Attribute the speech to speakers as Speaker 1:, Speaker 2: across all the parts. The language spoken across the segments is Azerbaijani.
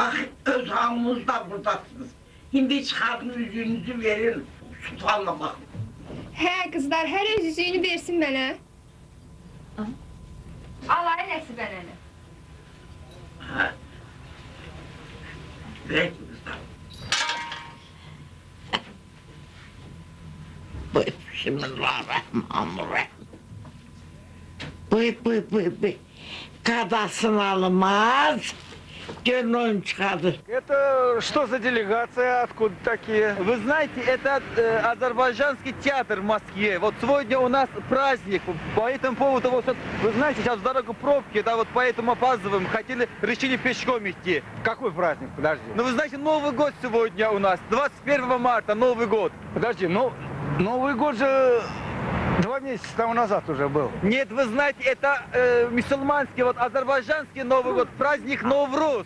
Speaker 1: Bak öz hamımızda buradasınız. Hindi çıxardın üzüyünüzü verin. Sultanla bakın.
Speaker 2: Hə, qızlar, hər öz üzüyünü versin mənə.
Speaker 3: Alay Nəsibə nənə.
Speaker 1: Ha. Ver kızlar. Bismillahirrahmanirrahim. Bıy. Kadasını almaz. Görün oyun çıkardı.
Speaker 4: Это что за делегация? Откуда такие? Вы знаете, это азербайджанский театр в Москве. Вот сегодня у нас праздник. По этому поводу, вот, вы знаете, сейчас в дорогу пробки, да, вот поэтому опаздываем. Решили пешком идти.
Speaker 5: Какой праздник? Подожди.
Speaker 4: Ну, вы знаете, Новый год сегодня у нас. 21 марта, Новый год.
Speaker 5: Подожди, ну, Новый год же 2 месяца тому назад уже был.
Speaker 4: Нет, вы знаете, это мусульманский, вот азербайджанский Новый год, праздник Новруз.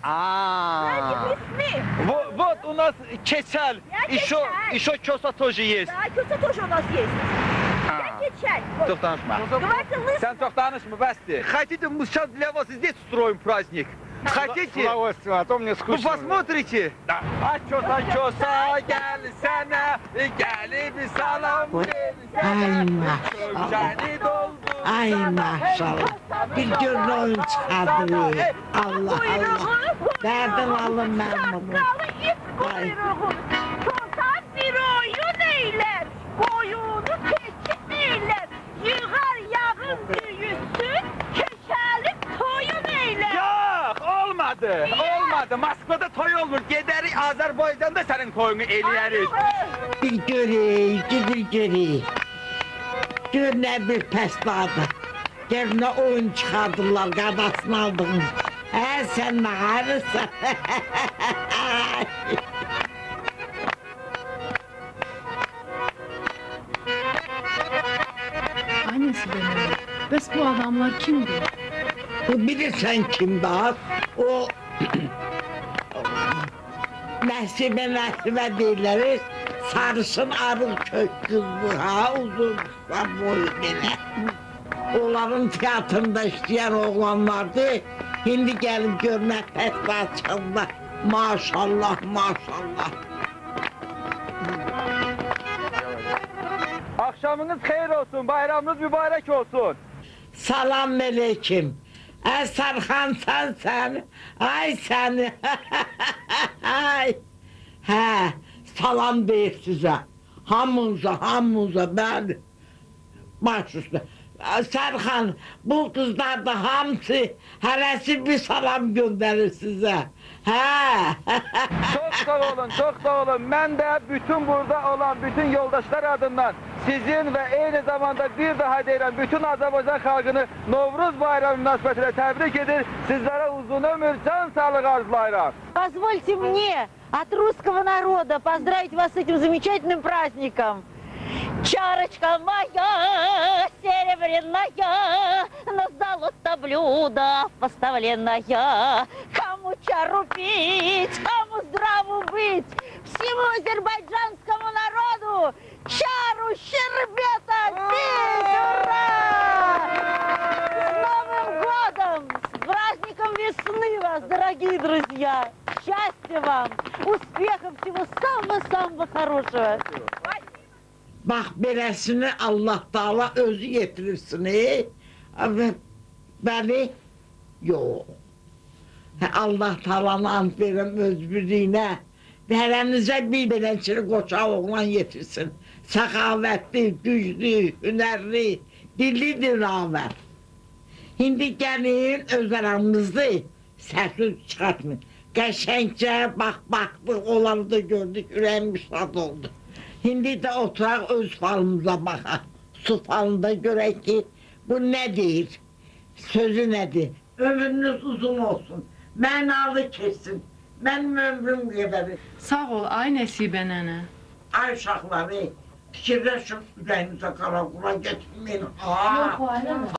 Speaker 4: Вот у нас Keçal, еще Чоса тоже есть.
Speaker 6: Да, Чоса тоже у нас есть. Я Keçal.
Speaker 4: Çok danışma.
Speaker 6: Говорите, лысый.
Speaker 4: Sen çok danışma, Basti. Хотите, мы сейчас для вас здесь устроим праздник?
Speaker 5: С
Speaker 4: Хотите?
Speaker 5: удовольствием, а то мне
Speaker 4: Вы
Speaker 5: скучно.
Speaker 4: посмотрите? Да. А Çosa gelsene, gel bir salam
Speaker 1: Ay maşallah. Ay maşallah. Bir görün oyun çıkardı. Allah Allah. Nereden alın ben bunu?
Speaker 6: Şapkalı ip kuyruğu. Tutan bir oyun eyler. Boyunu keçin eyler. Yığar yağın büyüsün. Keçeli toyun eyler.
Speaker 4: Yok, olmadı. Olmadı. Moskvada toy olur. Gideriz Azerbaycan'da senin toyunu eləyərik.
Speaker 1: Bir göreyim, gidin göreyim. Gör ne bir pestada. Gör ne oyun çıkardılar, kadasını aldınız. He sen ne ağrısın?
Speaker 7: Annesi benim. Bəs bu adamlar kimdir?
Speaker 1: Bilirsen kim daha? O Nəsibə deyirlər, sarışın arıl kök kızdı ha, uzun kısa boyu belə. Onların teatrında işleyen oğlanlardı, şimdi gelip görmək təsbih açanda. Maşallah, maşallah.
Speaker 4: Akşamınız hayır olsun, bayramınız mübarek olsun.
Speaker 1: Salam aleyküm. Sarxan sen, ay səni. Ay. Hə, salam deyir sizə. Hamınıza, bəli. Baş üstə. Sarxan, bu kızlar da hamısı, hərəsi bir salam göndərir sizə. Hə.
Speaker 4: Çok sağ olun. Ben de bütün burada olan bütün yoldaşlar adından sizin ve aynı zamanda bir daha deyirəm bütün Azerbaycan halkını Novruz bayramı münasebetiyle tebrik edir. Sizlere uzun ömür, can sağlığı arzulayıram.
Speaker 6: Позвольте мне от русского народа поздравить вас с этим замечательным праздником. Чарочка моя серебряная, на золото блюдо поставленная. Кому чару пить, кому здраву быть, всему азербайджанскому народу чару щербета пить! Ура! С Новым годом! С праздником весны вас, дорогие друзья! Счастья вам! Успехов, всего самого-самого хорошего!
Speaker 1: Bax beləsini Allah Taala özü yetirirsin, Bəli, yox. Allah Taala'nı ant verirəm öz birliyinə. Hərənizə bir beləçini qoçaq oğlan yetirsin. Səxavətli, güclü, hünərli, dilli diravər. İndi gəlin öz aramızda səssiz çıxartmayın. Qəşəngcə baxdıq, onları da gördük, ürəyimiz şad oldu. Şimdi de oturaq öz falımıza baxaq. Su falında görək ki, bu nə deyir, sözü nədir? Ömrünüz uzun olsun, mənalı keçsin, mənim ömrüm qədərir.
Speaker 7: Sağ ol, ay Nəsibə nənə.
Speaker 1: Ay uşaqları, fikirləşin ürəyinizə qara qura getməyin.
Speaker 6: Yok,